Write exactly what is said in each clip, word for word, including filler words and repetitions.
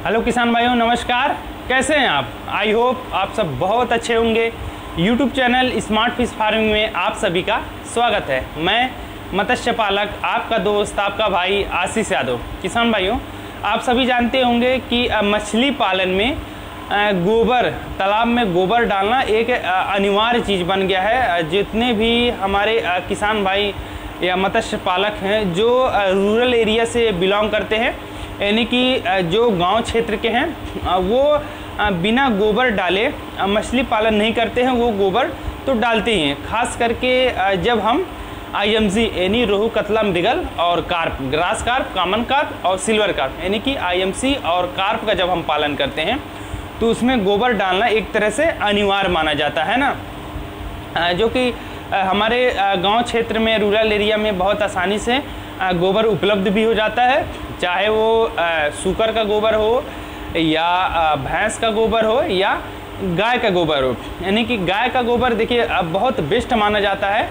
Hello किसान भाइयों, नमस्कार। कैसे हैं आप? आई होप आप सब बहुत अच्छे होंगे। YouTube channel smart fish farming में आप सभी का स्वागत है। मैं मत्स्य पालक, आपका दोस्त, आपका भाई आशीष यादव। किसान भाइयों, आप सभी जानते होंगे कि मछली पालन में गोबर, तालाब में गोबर डालना एक अनिवार्य चीज़ बन गया है। जितने भी हमारे किसान भाई या मत्स्य पालक हैं जो रूरल एरिया से बिलोंग करते हैं, यानी कि जो गांव क्षेत्र के हैं, वो बिना गोबर डाले मछली पालन नहीं करते हैं। वो गोबर तो डालते ही हैं, खास करके जब हम आई एम सी यानी रोहू, कतला, मृगल और carp, grass carp, common carp और सिल्वर कार्प यानी कि आई एम सी और कार्प का जब हम पालन करते हैं तो उसमें गोबर डालना एक तरह से अनिवार्य माना जाता है ना, जो कि हमारे गांव क्षेत्र में, रूरल एरिया में बहुत आसानी से गोबर उपलब्ध भी हो जाता है। चाहे वो सूकर का गोबर हो या भैंस का गोबर हो या गाय का गोबर हो। यानी कि गाय का गोबर देखिए बहुत बेस्ट माना जाता है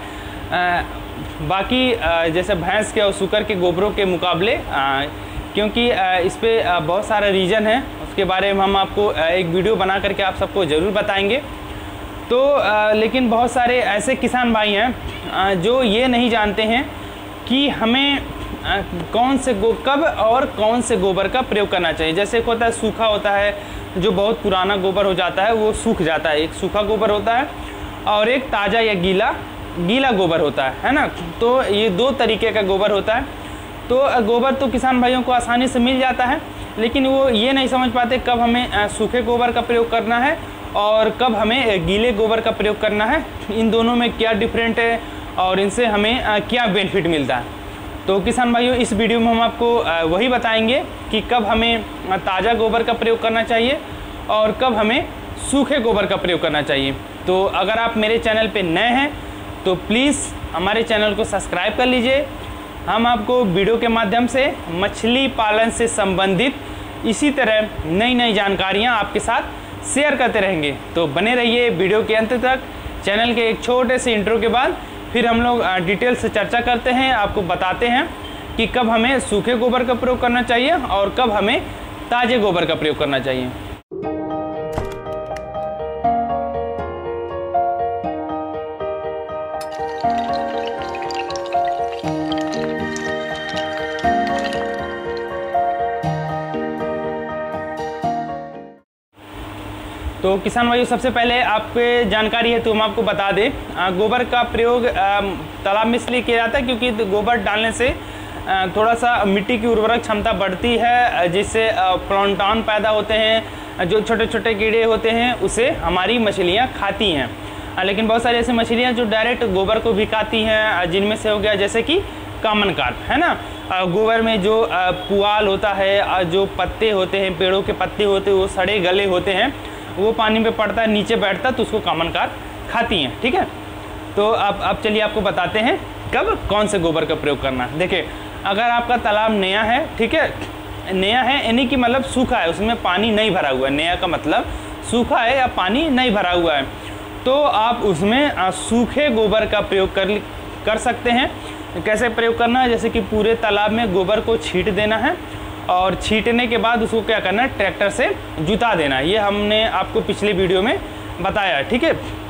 बाकी जैसे भैंस के और सूकर के गोबरों के मुकाबले, क्योंकि इस पर बहुत सारा रीज़न है। उसके बारे में हम आपको एक वीडियो बना करके आप सबको ज़रूर बताएंगे। तो लेकिन बहुत सारे ऐसे किसान भाई हैं जो ये नहीं जानते हैं कि हमें कौन से गो कब और कौन से गोबर का प्रयोग करना चाहिए। जैसे एक होता है सूखा होता है, जो बहुत पुराना गोबर हो जाता है वो सूख जाता है, एक सूखा गोबर होता है, और एक ताज़ा या गीला गीला गोबर होता है है ना। तो ये दो तरीके का गोबर होता है। तो गोबर तो किसान भाइयों को आसानी से मिल जाता है, लेकिन वो ये नहीं समझ पाते कब हमें सूखे गोबर का प्रयोग करना है और कब हमें गीले गोबर का प्रयोग करना है। इन दोनों में क्या डिफरेंट है और इनसे हमें क्या बेनिफिट मिलता है। तो किसान भाइयों, इस वीडियो में हम आपको वही बताएंगे कि कब हमें ताज़ा गोबर का प्रयोग करना चाहिए और कब हमें सूखे गोबर का प्रयोग करना चाहिए। तो अगर आप मेरे चैनल पे नए हैं तो प्लीज़ हमारे चैनल को सब्सक्राइब कर लीजिए। हम आपको वीडियो के माध्यम से मछली पालन से संबंधित इसी तरह नई नई जानकारियाँ आपके साथ शेयर करते रहेंगे। तो बने रहिए वीडियो के अंत तक। चैनल के एक छोटे से इंट्रो के बाद फिर हम लोग डिटेल से चर्चा करते हैं, आपको बताते हैं कि कब हमें सूखे गोबर का प्रयोग करना चाहिए और कब हमें ताज़े गोबर का प्रयोग करना चाहिए। तो किसान भाइयों, सबसे पहले आपके जानकारी है तो हम आपको बता दें, गोबर का प्रयोग तालाब में इसलिए किया जाता है क्योंकि गोबर डालने से थोड़ा सा मिट्टी की उर्वरक क्षमता बढ़ती है, जिससे प्लांटन पैदा होते हैं, जो छोटे छोटे कीड़े होते हैं उसे हमारी मछलियां खाती हैं। लेकिन बहुत सारी ऐसी मछलियां जो डायरेक्ट गोबर को भी खाती हैं, जिनमें से हो गया जैसे कि कॉमन कार्प है ना। गोबर में जो पुआल होता है, जो पत्ते होते हैं, पेड़ों के पत्ते होते हैं, वो सड़े गले होते हैं, वो पानी पे पड़ता है, नीचे बैठता है, तो उसको कॉमन कार्प खाती हैं। ठीक है, तो अब अब चलिए आपको बताते हैं कब कौन से गोबर का प्रयोग करना है। देखिए, अगर आपका तालाब नया है, ठीक है, नया है यानी कि मतलब सूखा है, उसमें पानी नहीं भरा हुआ है। नया का मतलब सूखा है या पानी नहीं भरा हुआ है, तो आप उसमें सूखे गोबर का प्रयोग कर कर सकते हैं। कैसे प्रयोग करना है? जैसे कि पूरे तालाब में गोबर को छींट देना है और छींटने के बाद उसको क्या करना है, ट्रैक्टर से जुता देना है। ये हमने आपको पिछले वीडियो में बताया, ठीक है।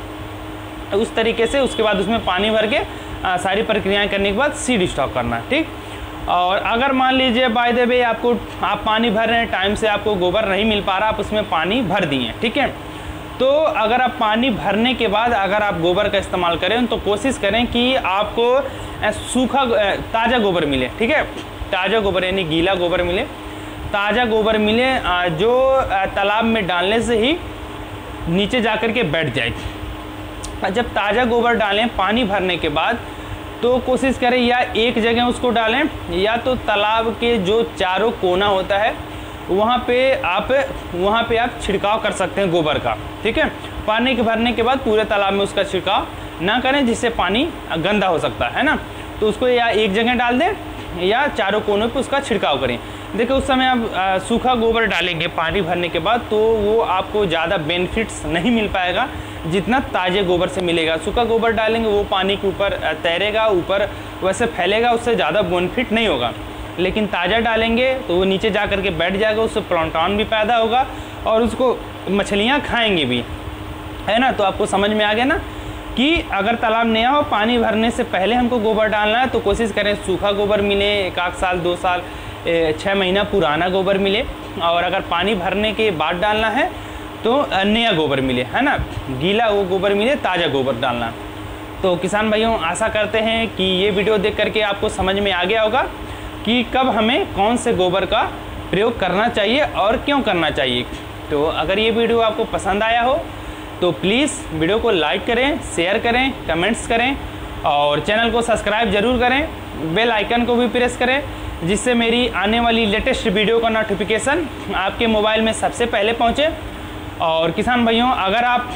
उस तरीके से उसके बाद उसमें पानी भर के आ, सारी प्रक्रियाएं करने के बाद सीड स्टॉक करना है, ठीक। और अगर मान लीजिए बाय द वे आपको आप पानी भर रहे हैं, टाइम से आपको गोबर नहीं मिल पा रहा, आप उसमें पानी भर दिए, ठीक है, तो अगर आप पानी भरने के बाद अगर आप गोबर का इस्तेमाल करें तो कोशिश करें कि आपको सूखा ताज़ा गोबर मिले, ठीक है। ताज़ा गोबर यानी गीला गोबर मिले, ताज़ा गोबर मिले जो तालाब में डालने से ही नीचे जाकर के बैठ जाए। जब ताज़ा गोबर डालें पानी भरने के बाद तो कोशिश करें या एक जगह उसको डालें या तो तालाब के जो चारों कोना होता है वहाँ पे आप वहाँ पे आप छिड़काव कर सकते हैं गोबर का, ठीक है। पानी के भरने के बाद पूरे तालाब में उसका छिड़काव ना करें, जिससे पानी गंदा हो सकता है ना। तो उसको या एक जगह डाल दें या चारों कोनों पे उसका छिड़काव करें। देखिए, उस समय आप सूखा गोबर डालेंगे पानी भरने के बाद तो वो आपको ज़्यादा बेनिफिट्स नहीं मिल पाएगा जितना ताज़े गोबर से मिलेगा। सूखा गोबर डालेंगे वो पानी के ऊपर तैरेगा, ऊपर वैसे फैलेगा, उससे ज़्यादा बेनिफिट नहीं होगा। लेकिन ताज़ा डालेंगे तो वो नीचे जा कर के बैठ जाएगा, उससे प्लांटन भी पैदा होगा और उसको मछलियाँ खाएंगी भी, है ना। तो आपको समझ में आ गया ना कि अगर तालाब नया हो, पानी भरने से पहले हमको गोबर डालना है तो कोशिश करें सूखा गोबर मिले, एक आध साल दो साल छः महीना पुराना गोबर मिले, और अगर पानी भरने के बाद डालना है तो नया गोबर मिले, है ना, गीला वो गोबर मिले, ताज़ा गोबर डालना। तो किसान भाइयों, आशा करते हैं कि ये वीडियो देख करके आपको समझ में आ गया होगा कि कब हमें कौन से गोबर का प्रयोग करना चाहिए और क्यों करना चाहिए। तो अगर ये वीडियो आपको पसंद आया हो तो प्लीज़ वीडियो को लाइक करें, शेयर करें, कमेंट्स करें और चैनल को सब्सक्राइब ज़रूर करें, बेल आइकन को भी प्रेस करें, जिससे मेरी आने वाली लेटेस्ट वीडियो का नोटिफिकेशन आपके मोबाइल में सबसे पहले पहुंचे। और किसान भाइयों, अगर आप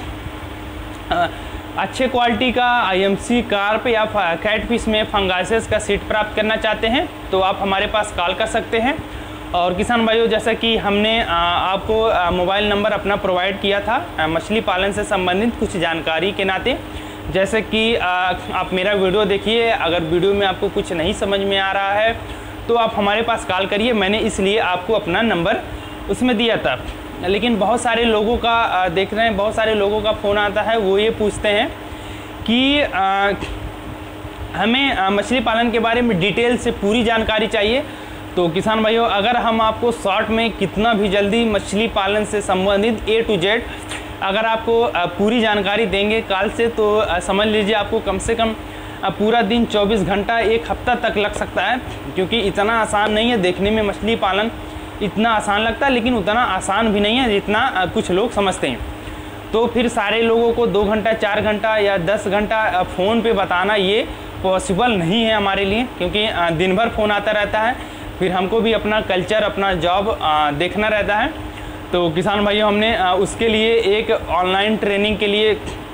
अच्छे क्वालिटी का आईएमसी कार्प या कैटफिश में फंगासिस का सीड प्राप्त करना चाहते हैं तो आप हमारे पास कॉल कर सकते हैं। और किसान भाइयों, जैसा कि हमने आपको मोबाइल नंबर अपना प्रोवाइड किया था मछली पालन से संबंधित कुछ जानकारी के नाते, जैसे कि आप मेरा वीडियो देखिए, अगर वीडियो में आपको कुछ नहीं समझ में आ रहा है तो आप हमारे पास कॉल करिए, मैंने इसलिए आपको अपना नंबर उसमें दिया था। लेकिन बहुत सारे लोगों का देख रहे हैं, बहुत सारे लोगों का फ़ोन आता है, वो ये पूछते हैं कि आ, हमें मछली पालन के बारे में डिटेल से पूरी जानकारी चाहिए। तो किसान भाइयों, अगर हम आपको शॉर्ट में कितना भी जल्दी मछली पालन से संबंधित ए टू जेड अगर आपको पूरी जानकारी देंगे कॉल से, तो समझ लीजिए आपको कम से कम पूरा दिन चौबीस घंटा एक हफ्ता तक लग सकता है, क्योंकि इतना आसान नहीं है। देखने में मछली पालन इतना आसान लगता है, लेकिन उतना आसान भी नहीं है जितना कुछ लोग समझते हैं। तो फिर सारे लोगों को दो घंटा चार घंटा या दस घंटा फ़ोन पे बताना ये पॉसिबल नहीं है हमारे लिए, क्योंकि दिन भर फ़ोन आता रहता है, फिर हमको भी अपना कल्चर, अपना जॉब देखना रहता है। तो किसान भाइयों, हमने उसके लिए एक ऑनलाइन ट्रेनिंग के लिए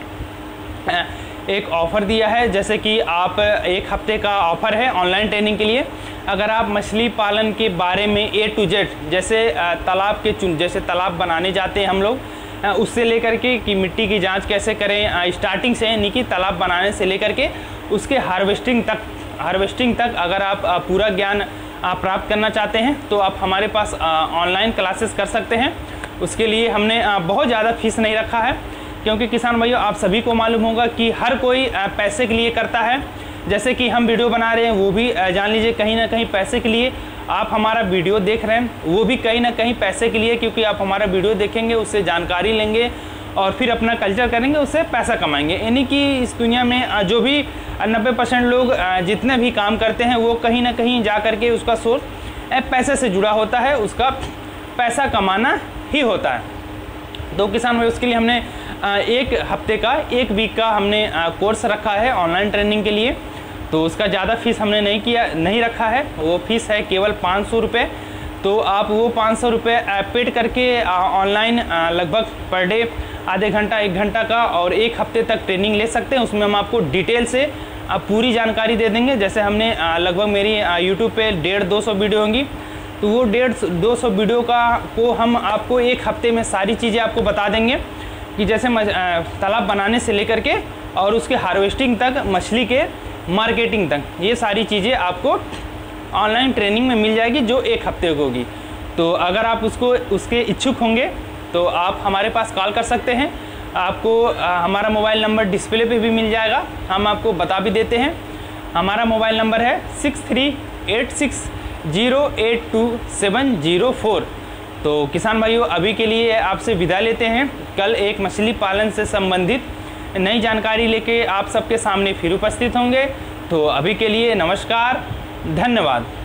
एक ऑफ़र दिया है, जैसे कि आप एक हफ्ते का ऑफ़र है ऑनलाइन ट्रेनिंग के लिए। अगर आप मछली पालन के बारे में ए टू जेड, जैसे तालाब के चुन जैसे तालाब बनाने जाते हैं हम लोग, उससे लेकर के कि मिट्टी की जांच कैसे करें, स्टार्टिंग से यानी कि तालाब बनाने से लेकर के उसके हार्वेस्टिंग तक हार्वेस्टिंग तक अगर आप पूरा ज्ञान आप प्राप्त करना चाहते हैं तो आप हमारे पास ऑनलाइन क्लासेस कर सकते हैं। उसके लिए हमने बहुत ज़्यादा फीस नहीं रखा है, क्योंकि किसान भाइयों, आप सभी को मालूम होगा कि हर कोई पैसे के लिए करता है। जैसे कि हम वीडियो बना रहे हैं, वो भी जान लीजिए कहीं ना कहीं पैसे के लिए। आप हमारा वीडियो देख रहे हैं, वो भी कहीं ना कहीं पैसे के लिए, क्योंकि आप हमारा वीडियो देखेंगे, उससे जानकारी लेंगे और फिर अपना कल्चर करेंगे, उससे पैसा कमाएंगे। यानी कि इस दुनिया में जो भी नब्बे परसेंट लोग जितने भी काम करते हैं वो कहीं ना कहीं जा कर के उसका सोर्स पैसे से जुड़ा होता है, उसका पैसा कमाना ही होता है। तो किसान भाई, उसके लिए हमने एक हफ्ते का, एक वीक का हमने कोर्स रखा है ऑनलाइन ट्रेनिंग के लिए। तो उसका ज़्यादा फीस हमने नहीं किया नहीं रखा है, वो फीस है केवल पाँच सौ रुपये। तो आप वो पाँच सौ रुपये पेड करके ऑनलाइन लगभग पर डे आधे घंटा एक घंटा का और एक हफ्ते तक ट्रेनिंग ले सकते हैं। उसमें हम आपको डिटेल से पूरी जानकारी दे देंगे। जैसे हमने लगभग मेरी यूट्यूब पे डेढ़ दो सौ वीडियो होंगी, तो वो डेढ़ दो सौ वीडियो का को हम आपको एक हफ्ते में सारी चीज़ें आपको बता देंगे कि जैसे तालाब बनाने से लेकर के और उसके हार्वेस्टिंग तक, मछली के मार्केटिंग तक, ये सारी चीज़ें आपको ऑनलाइन ट्रेनिंग में मिल जाएगी, जो एक हफ्ते की होगी। तो अगर आप उसको उसके इच्छुक होंगे तो आप हमारे पास कॉल कर सकते हैं। आपको आ, हमारा मोबाइल नंबर डिस्प्ले पे भी मिल जाएगा, हम आपको बता भी देते हैं। हमारा मोबाइल नंबर है six three eight six zero eight two seven zero four. तो किसान भाइयों, अभी के लिए आपसे विदा लेते हैं। कल एक मछली पालन से संबंधित नई जानकारी लेके आप सबके सामने फिर उपस्थित होंगे। तो अभी के लिए नमस्कार, धन्यवाद।